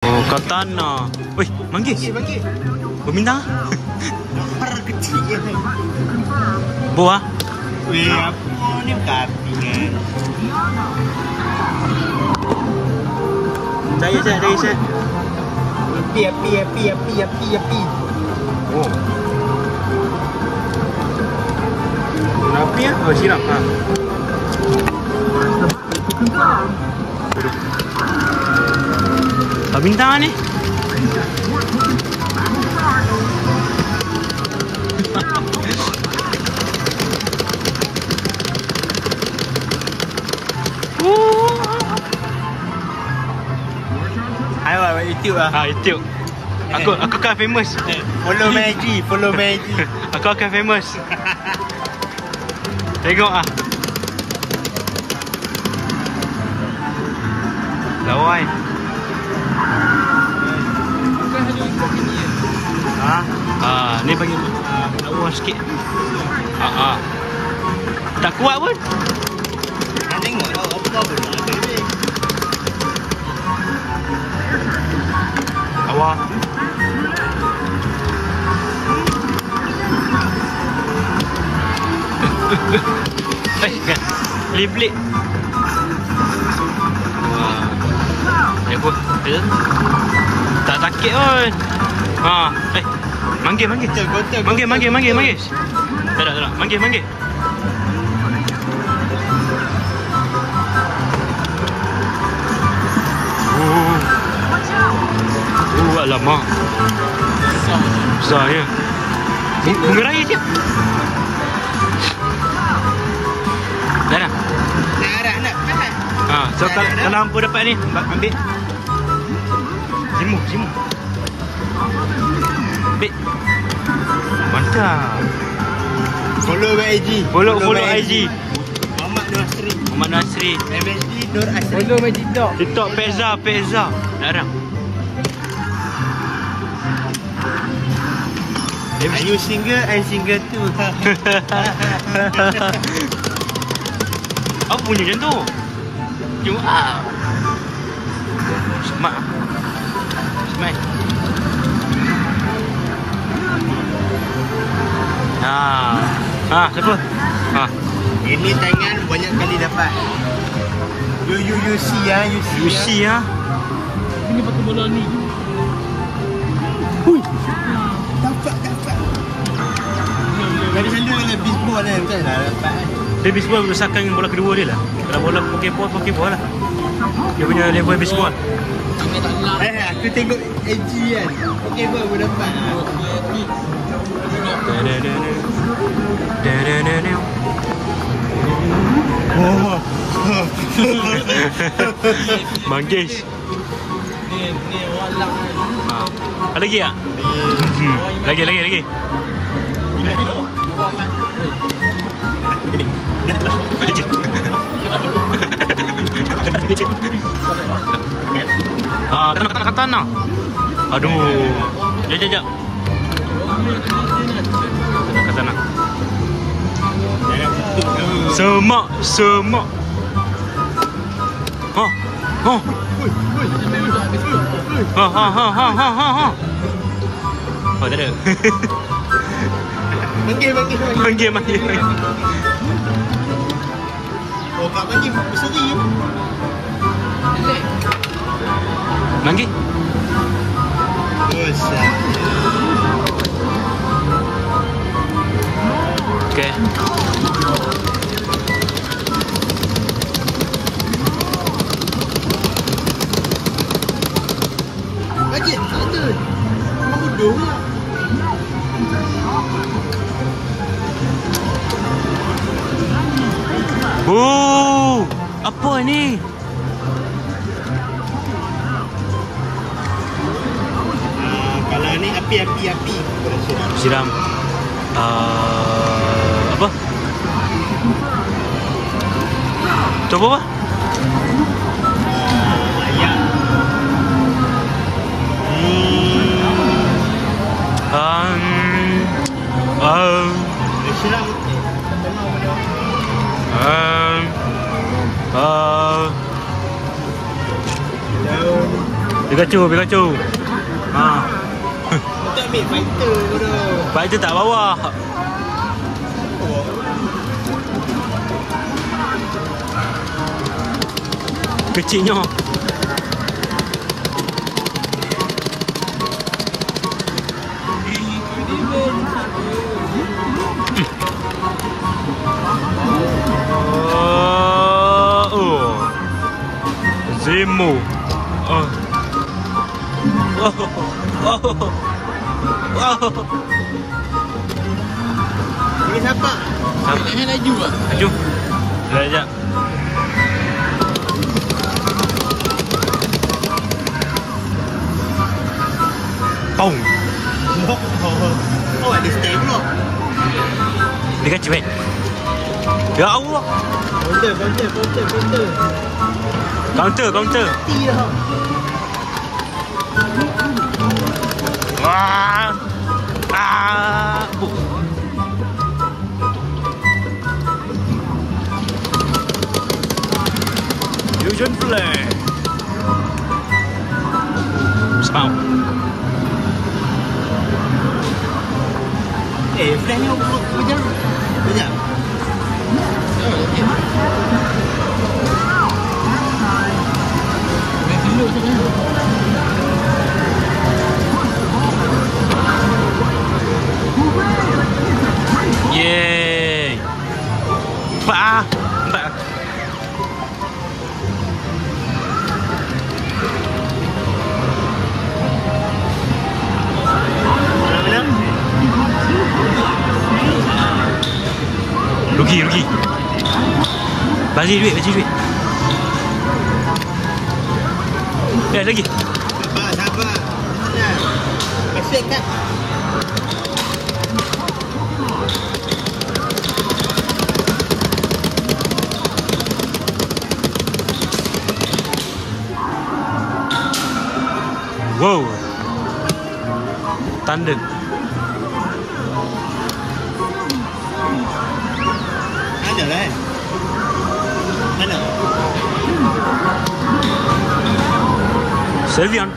Oh, katana. Wih, manggis. Manggis. Berminta? Parah kecil. Buah. Weh, apa ni kaki kan? Saya. Api. Oh. Api ya? Oh, siram. Ha. Apa bintang ni? Ayo, YouTube lah. YouTube. Aku akan famous. Follow Maggie. Aku akan famous. Tengok ah. Lawai. Ni bagi lawa sikit. Tak kuat pun. Nak tengok tau apa pun ada ni. Awak. Beli. Apa? Tak sakit pun. Manggil. Manggil. Tak nak. Manggil. Alamak. Besar ya. Bunga raya je. Dah nak? Nak. So kalau hampa dapat ni, ambil. Zimu. Ambil. Mantap. Follow IG. Follow IG. Muhammad Nasri. MSD Nur Asri. Follow my TikTok Pezza. Darang. Are you single? I'm single too. Apa punya macam tu? Cuma Smart. Siapa? Ini tangan banyak kali dapat. You see ya. You see ya. Ini pakai bola ni. Hui. Dapat. Dari selalu kalau baseball kan bukan lah dapat. Dia baseball berdasarkan bola kedua dia lah. Kalau bola pokeball lah. Dia punya level baseball. Aku tengok AG kan. Pokeball pun dapat. Manggis. Ni walang. Ada lagi tak? Lagi. Katana. Aduh. Jap. Katana. Semak. Oh, tak ada. Manggil. Oh, Kak Manggil berseri ya? Manggil. Besar. Okay. Manggil, tak ada. Memang bodoh lah. Apa ni? Kalau ni api. Siram. Apa? Coba apa? Ayam. Siram. Dia Pikachu. Ha. Untuk ambil fighter tu. Fighter tak bawa. Kecilnya. Zemo. Ini siapa? Yang laju lah. Laju. Sekejap. Pong. Oh, ada stay pula. Dia kacau kan? Ya Allah. Counter. Mati dah. Wah. Fusion Flare. Spawn. Flash ni macam. Sekejap. Yeay. Pak. Rugi. Bagi duit. Lagi. Sabar. Tenang. Kasih kat. Wow. Thunder. Ada lah kan? Mana? Servian.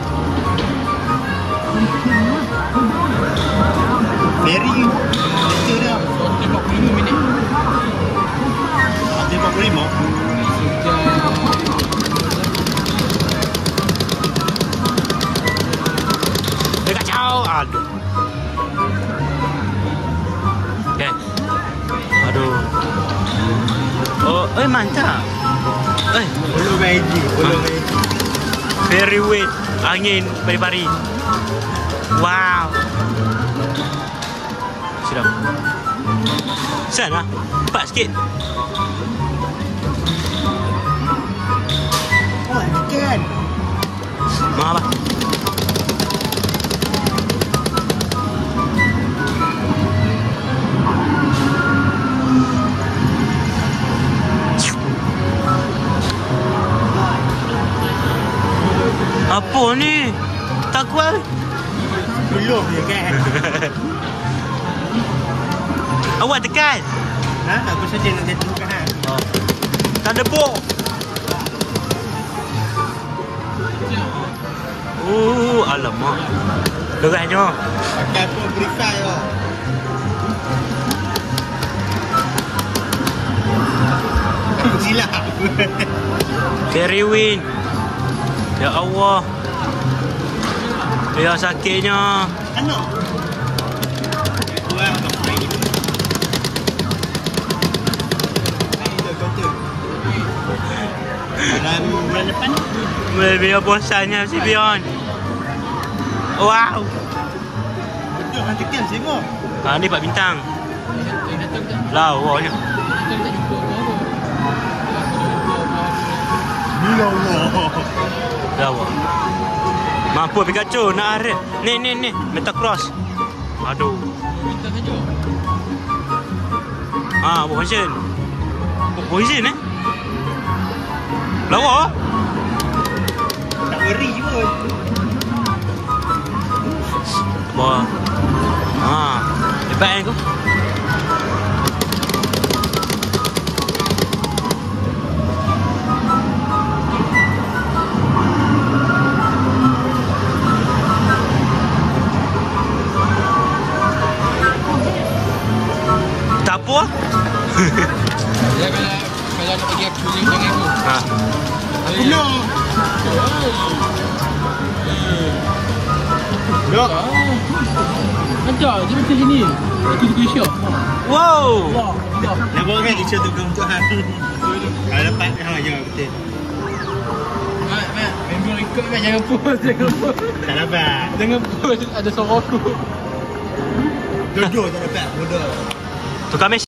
Ferry. Itu dah. 45 minit. 45? Dia kacau. Aduh. Okay. Aduh. Oh, mantap. Belum magic. Very wet. Angin pari-pari. Wow. Sedap. Sana. Cepat sikit. Oh, kan? Mahal apa? Apa ni? Tak kuat. Belum je kan? Awak tekan. Ha? Aku saja nak tekan. Oh. Tak ada bok. Alamak. Derasnya. Pakai pun berikai lah. Aku silap. Carry win. Ya Allah. Ya sakitnya. Anak. Wah, tak main ni. Dalam bulan depan Biar bosannya si Bion. Wow. betul kan tekan sengok. Ni 4 bintang. Lawanya. Ya Allah. Lawa. Mampu Pikachu nak aret. Ni Metacross. Aduh. Poison. Poison Lawa. Tak beri pun. Wah. Hebat aku. lah. Ya kalau nak pergi aku ni jangan aku. Ha. No. No. Ada je macam sini. Itu tu syok. Wow. Wah, dah. Nak buat kan isu tu kebutuhan. Kalau dapat ya betul. Mat, member ikut mat jangan post, jangan post. Tak dapat. Jangan post ada suara aku. Jodoh tak dapat. Bodoh. Tukar mesin.